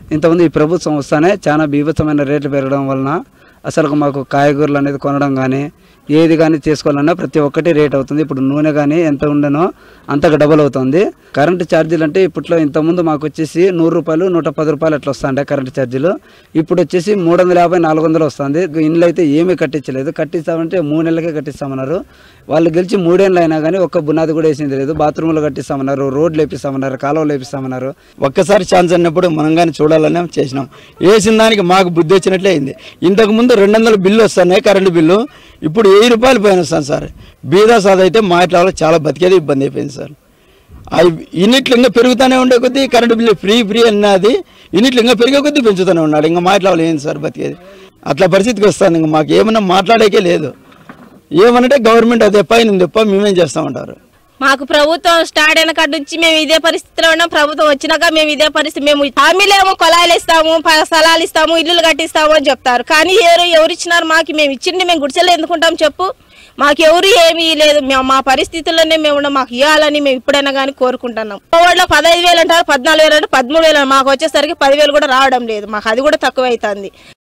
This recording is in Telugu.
ఇంతకుముందు ఈ ప్రభుత్వం వస్తానే చాలా బీభత్సమైన రేట్లు పెరగడం వలన అసలు మాకు కాయగూరలు అనేది కొనడం కానీ ఏది కానీ చేసుకోవాలన్నా ప్రతి ఒక్కటి రేట్ అవుతుంది. ఇప్పుడు నూనె కానీ ఎంత ఉండనో అంతకు డబల్ అవుతుంది. కరెంటు ఛార్జీలు అంటే ఇప్పట్లో ఇంతకుముందు మాకు వచ్చేసి 100 రూపాయలు 110 రూపాయలు అట్లా వస్తుండే కరెంటు ఛార్జీలు. ఇప్పుడు వచ్చేసి 350 400 వస్తుంది. ఇండ్లు అయితే ఏమీ కట్టించలేదు. కట్టిస్తామంటే 3 నెలలకే కట్టిస్తామన్నారు. వాళ్ళు గెలిచి 3 ఏళ్ళు అయినా కానీ ఒక్క బునాది కూడా వేసింది లేదు. బాత్రూంలు కట్టిస్తామన్నారు, రోడ్లు వేపిస్తామన్నారు, కాలువలు వేపిస్తామన్నారు. ఒక్కసారి ఛాన్స్ అన్నప్పుడు మనం కానీ చూడాలని చేసినాం. వేసిన దానికి మాకు బుద్ధి వచ్చినట్లే అయింది. ఇంతకుముందు 200 బిల్లు వస్తున్నాయి కరెంటు బిల్లు, ఇప్పుడు 1000 రూపాయలు పైన వస్తాను సార్. బీదా సార్ అయితే మాట్లాడాలి చాలా బతికేది ఇబ్బంది అయిపోయింది సార్. అవి యూనిట్లు ఇంకా పెరుగుతూనే ఉండే కొద్దీ కరెంటు బిల్లు ఫ్రీ అన్నది యూనిట్లు ఇంకా పెరిగే కొద్దీ పెంచుతూనే ఉన్నాడు. ఇంకా మాట్లాడాలి ఏంటి సార్ బతికేది, అట్లా పరిస్థితికి వస్తాను. ఇంకా మాకు ఏమన్నా మాట్లాడేకే లేదు. ఏమనంటే గవర్నమెంట్ అదే పైన తప్ప మేమేం చేస్తామంటారు. మాకు ప్రభుత్వం స్టార్ట్ అయిన కాడ నుంచి మేము ఇదే పరిస్థితిలో ఉన్నాం. ప్రభుత్వం వచ్చినాక మేము ఇదే పరిస్థితి. మేము హామీలేమో కొలాయిలు ఇస్తాము, స్థలాలు ఇస్తాము, ఇల్లులు కట్టిస్తాము అని చెప్తారు. కానీ ఎవరు ఇచ్చినారు మాకు? మేము ఇచ్చింది మేము గుడిసెలు ఎందుకుంటాం చెప్పు? మాకు ఎవరు ఏమీ లేదు. మా పరిస్థితుల్లోనే మేము ఉన్నాం. మాకు ఇవ్వాలని మేము ఇప్పుడైనా కానీ కోరుకుంటున్నాం. కోవిడ్లో 15,000 అంటారు, 14,000 అంటే 13,000. మాకు వచ్చేసరికి 10,000 కూడా రావడం లేదు. మాకు అది కూడా తక్కువ అవుతుంది.